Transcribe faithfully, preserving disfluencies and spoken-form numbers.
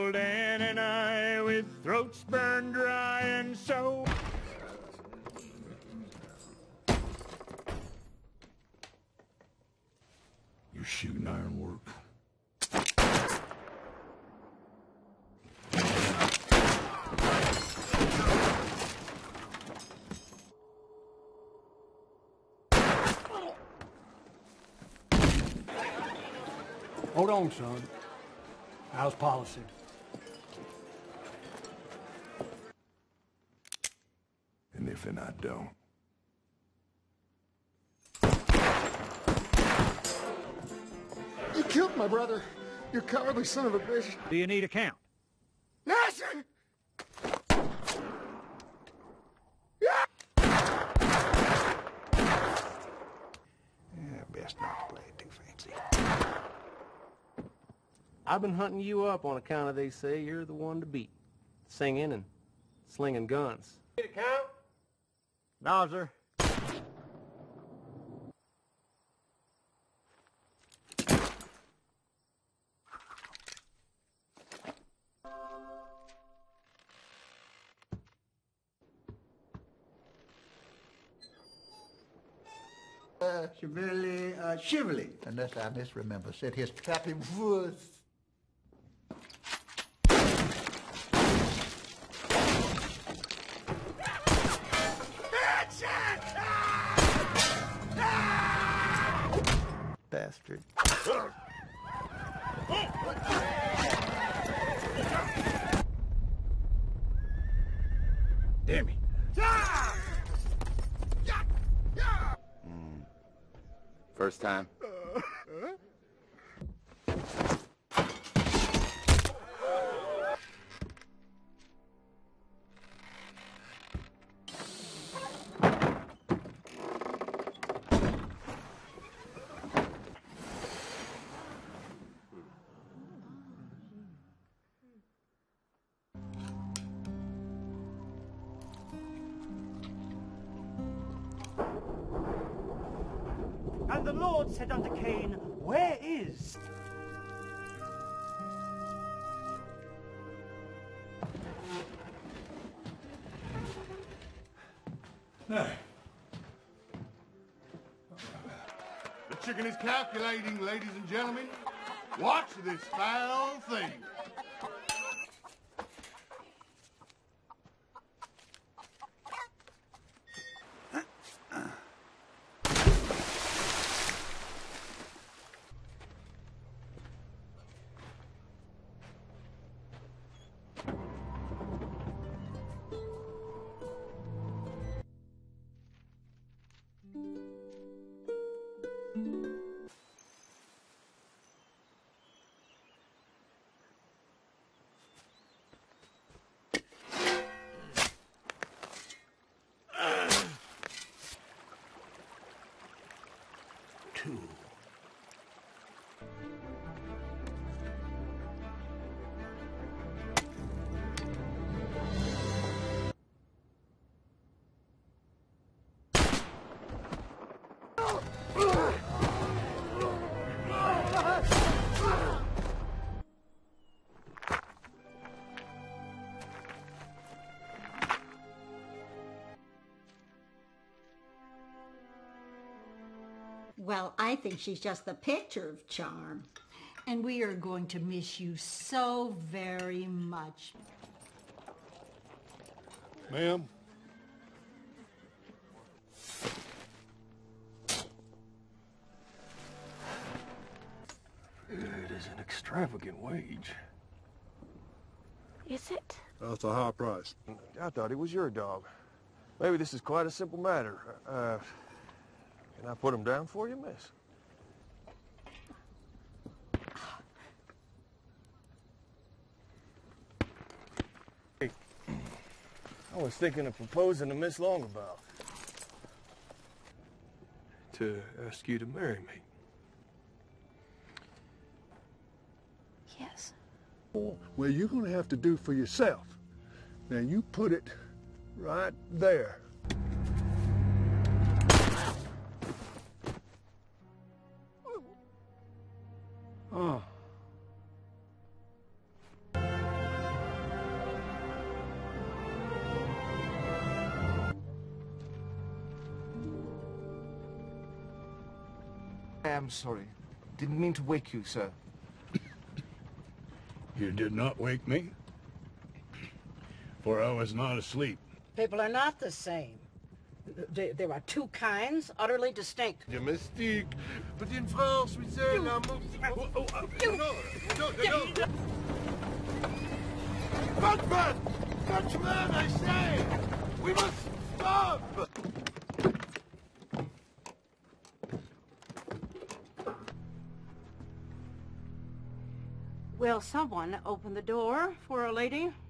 cold and an eye with throats burned dry and so... You're shooting ironwork. Hold on, son. How's policy? And if and I don't. You killed my brother. You cowardly son of a bitch. Do you need a count? Nasser! Yeah, best not to play it too fancy. I've been hunting you up on account of they say you're the one to beat. Singing and slinging guns. Need a count? No, sir. Uh, Chevalier, uh, Chevalier, unless I misremember, said his trapping was... Bastard. Damn it. First time? And the Lord said unto Cain, where is? Hey. The chicken is calculating, ladies and gentlemen. Watch this foul thing. Two. Well, I think she's just the picture of charm. And we are going to miss you so very much. Ma'am? It is an extravagant wage. Is it? That's a high price. I thought he was your dog. Maybe this is quite a simple matter. Uh, can I put him down for you, miss? Hey, I was thinking of proposing to Miss Longabout. To ask you to marry me. Yes. Well, you're going to have to do for yourself. Now, you put it right there. Oh. I am sorry. Didn't mean to wake you, sir. You did not wake me, for I was not asleep. People are not the same. Th- There are two kinds, utterly distinct. You mystique. But in France, we say l'amour... Oh, oh, oh, no, no, no, no. Dutchman! Dutchman, I say! We must stop! Will someone open the door for a lady?